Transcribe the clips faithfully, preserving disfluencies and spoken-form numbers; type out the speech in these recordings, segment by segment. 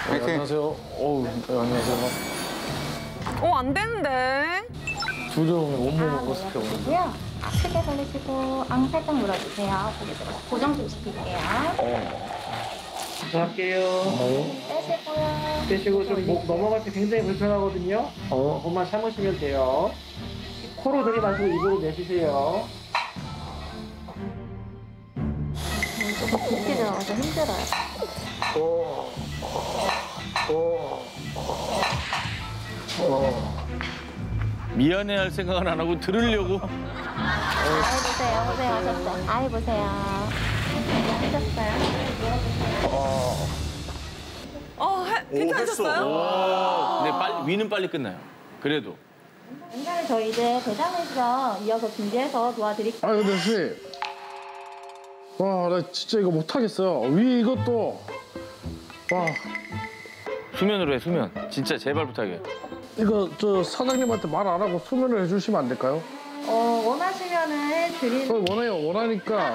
네, 안녕하세요. 어우, 네, 안녕하세요. 어, 안 되는데. 두려움에 온몸을 아, 거스게 오는데. 요 크게 벌리시고 앙 살짝 물어주세요. 고개 들어. 고정 좀 시킬게요. 할게요. 네. 빼시고요. 빼시고 좀 목 넘어갈 때 굉장히 불편하거든요. 어, 그것만 참으시면 돼요. 코로 들이마시고 입으로 내쉬세요. 조금 깊게 들어가서 힘들어요. 오. 오. 오. 미안해할 생각은 안 하고 들으려고. 아이 보세요. 고생하셨어요. 아이 보세요. 하셨어요? 어, 해, 괜찮으셨어요? 오, 근데 빨리, 위는 빨리 끝나요. 그래도. 인간을 저희 이제 대장에서 이어서 준비해서 도와드릴게요. 아, 근데 선생님. 와, 나 진짜 이거 못하겠어요. 위 이것도. 와. 수면으로 해, 수면. 진짜 제발 부탁해. 이거 저 사장님한테 말 안 하고 수면을 해주시면 안 될까요? 어, 원하시면은 드리는. 어, 원해요, 원하니까.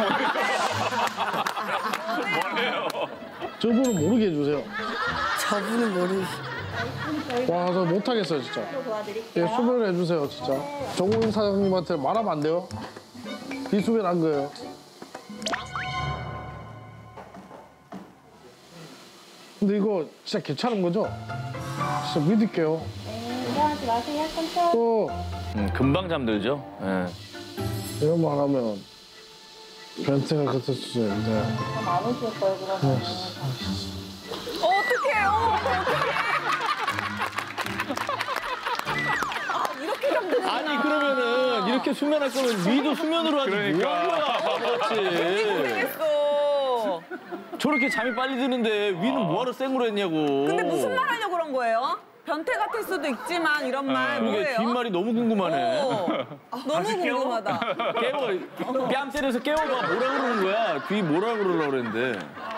뭐래요? 저분은 모르게 해주세요. 저분은 모르. 와, 저 못하겠어요, 진짜. 도와드릴게요. 예, 수면을 해주세요, 진짜. 정우인 사장님한테 말하면 안 돼요. 비수면 한 거예요. 근데 이거 진짜 괜찮은 거죠? 진짜 믿을게요. 네, 긴장하지 마세요. 천천히. 또 음, 금방 잠들죠. 예. 이런 말 하면 변태가 같을 수 있는데. 안 오실 거예요, 그러면. 어, 어떡해요? 아, 이렇게 잠드는 아니, 그러면은 이렇게 수면할 거면 위도 수면으로 하지. 그러니까. 뭐 한 거야, 그렇지. 고생했어. 저렇게 잠이 빨리 드는데 위는 뭐하러 생으로 했냐고. 근데 무슨 말 하려고 그런 거예요? 변태 같을 수도 있지만 이런 말 그게 뭐예요? 뒷말이 너무 궁금하네. 어, 너무 궁금하다. 깨워, 뺨 때려서 깨워봐. 뭐라 그러는 거야? 귀 뭐라 그러려고 그랬는데.